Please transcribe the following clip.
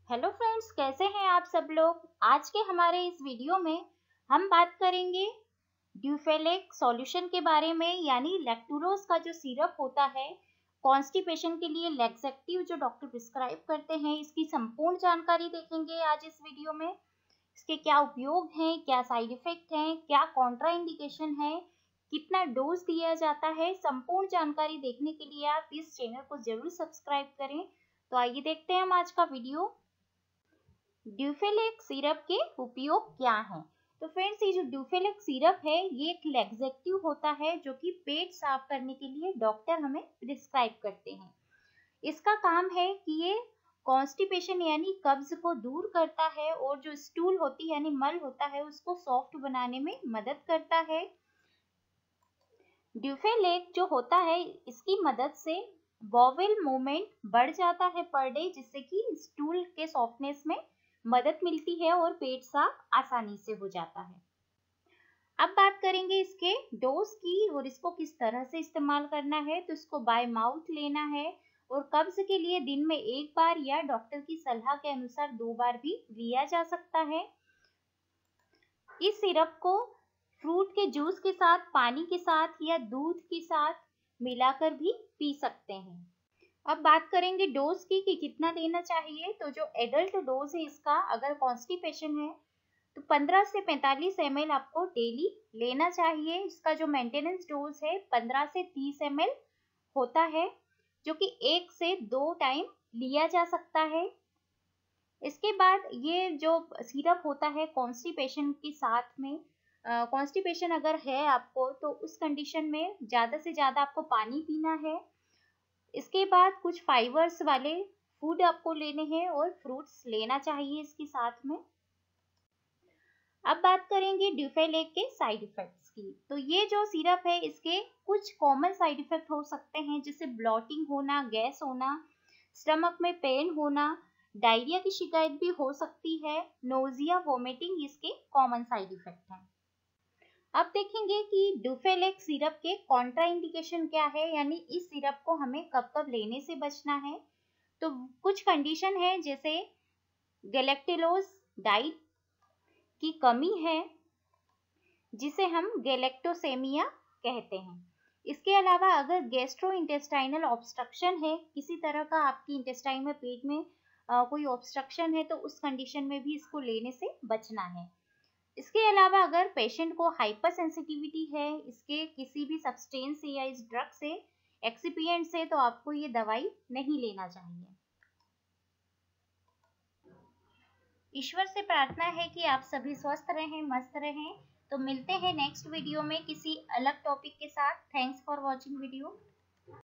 Hello friends, कैसे हैं आप सब लोग। आज के हमारे इस वीडियो में हम बात करेंगे ड्यूफेलेक सॉल्यूशन के बारे में, यानी लैक्टुलोज का जो सिरप होता है कॉन्स्टिपेशन के लिए लैक्सेटिव जो डॉक्टर प्रिस्क्राइब करते हैं, इसकी संपूर्ण जानकारी देखेंगे आज इस वीडियो में। इसके क्या उपयोग हैं, क्या साइड इफेक्ट हैं, क्या कॉन्ट्रा इंडिकेशन है, कितना डोज दिया जाता है, संपूर्ण जानकारी देखने के लिए आप इस चैनल को जरूर सब्सक्राइब करें। तो आइए देखते हैं हम आज का वीडियो। ड्यूफेलेक सिरप के उपयोग क्या हैं। तो फ्रेंड्स, ये जो ड्यूफेलेक सिरप है ये एक लैक्सेटिव होता है जो कि पेट साफ करने के लिए डॉक्टर हमें प्रिस्क्राइब करते हैं। इसका काम है कि ये कॉन्स्टिपेशन यानी कब्ज को दूर करता है और जो स्टूल होती है यानी मल होता है उसको सॉफ्ट बनाने में मदद करता है। ड्यूफेलेक जो होता है इसकी मदद से बॉवेल मूवमेंट बढ़ जाता है पर डे, जिससे कि स्टूल के सॉफ्टनेस में मदद मिलती है और पेट साफ आसानी से हो जाता है। अब बात करेंगे इसके डोज की और इसको किस तरह से इस्तेमाल करना है। तो इसको बाय माउथ लेना है और कब्ज के लिए दिन में एक बार या डॉक्टर की सलाह के अनुसार 2 बार भी लिया जा सकता है। इस सिरप को फ्रूट के जूस के साथ, पानी के साथ या दूध के साथ मिलाकर भी पी सकते हैं। अब बात करेंगे डोज की कि कितना लेना चाहिए। तो जो एडल्ट डोज है इसका, अगर कॉन्स्टिपेशन है तो 15 से 45 ml आपको डेली लेना चाहिए। इसका जो मेंटेनेंस डोज है 15 से 30 ml होता है, जो कि 1 से 2 टाइम लिया जा सकता है। इसके बाद ये जो सिरप होता है कॉन्स्टिपेशन के साथ में, कॉन्स्टिपेशन अगर है आपको तो उस कंडीशन में ज़्यादा से ज़्यादा आपको पानी पीना है। इसके बाद कुछ फाइबर्स वाले फूड आपको लेने हैं और फ्रूट्स लेना चाहिए इसके साथ में। अब बात करेंगे ड्यूफेलेक के साइड इफेक्ट्स की। तो ये जो सिरप है इसके कुछ कॉमन साइड इफेक्ट हो सकते हैं, जैसे ब्लॉटिंग होना, गैस होना, स्टमक में पेन होना, डायरिया की शिकायत भी हो सकती है, नोजिया, वोमिटिंग इसके कॉमन साइड इफेक्ट हैं। अब देखेंगे कि ड्यूफेलेक सिरप के कॉन्ट्रा इंडिकेशन क्या है, यानी इस सिरप को हमें कब कब लेने से बचना है। तो कुछ कंडीशन है, जैसे गैलेक्टोलोज डाइट की कमी है जिसे हम गैलेक्टोसेमिया कहते हैं। इसके अलावा अगर गैस्ट्रोइंटेस्टाइनल ऑब्स्ट्रक्शन है, किसी तरह का आपकी इंटेस्टाइन में, पेट में कोई ऑब्स्ट्रक्शन है, तो उस कंडीशन में भी इसको लेने से बचना है। इसके अलावा अगर पेशेंट को हाइपर सेंसिटिविटी है इसके किसी भी सब्सटेंस से या इस ड्रग से, एक्सिपिएंट से, तो आपको ये दवाई नहीं लेना चाहिए। ईश्वर से प्रार्थना है कि आप सभी स्वस्थ रहें, मस्त रहें। तो मिलते हैं नेक्स्ट वीडियो में किसी अलग टॉपिक के साथ। Thanks for watching video.